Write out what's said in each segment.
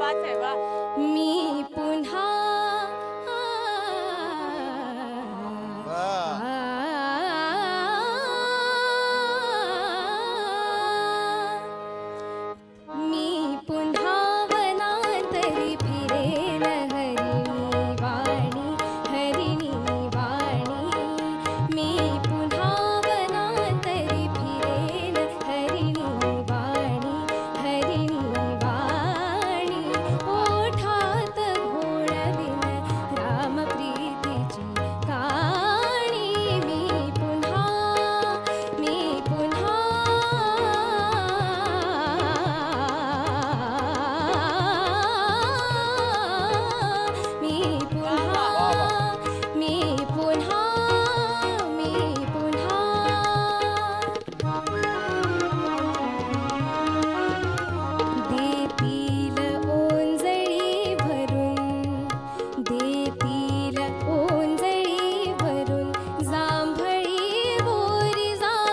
बात है वाह. मी पुन्हा मी पुन्हा वनांतरी फिरेन हरिणी वाणी मी पुन्हा वनांतरी फिरेन हरिणी वाणी ओठात घोळविन रामप्रीतीची काणी मी पुन्हा देतील ओंजळी भरून जांभळी बोरी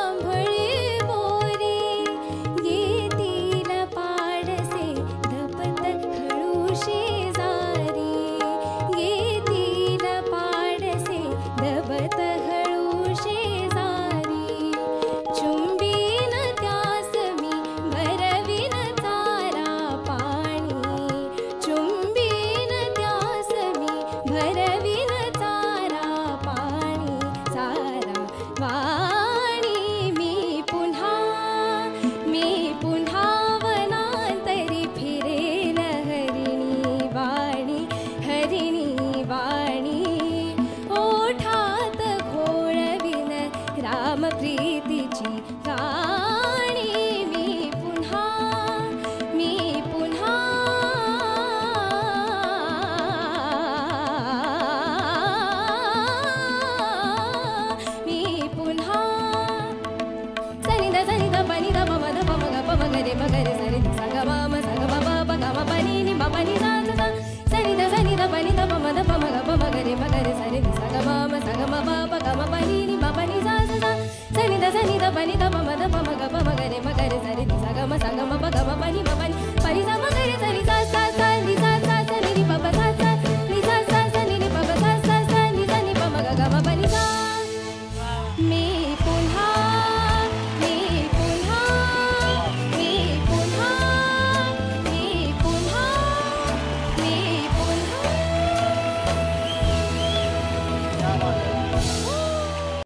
येतील पाडसे धपत खळू शेजारी येतील पाडसे धपत हळू शेजारी चुंबीन त्यास मी भरविन चारा पाणी चुंबीन त्यास मी भरविन चारा वाणी मी पुन्हा वनांतरी फिरेन हरिणी वाणी ओठात घोळविन रामप्रीतीची काणी मी पुन्हा सनिध पनिध पमगरे मगरे सनिध सगमाम पनिनि मपनि सनिध पनिध पमद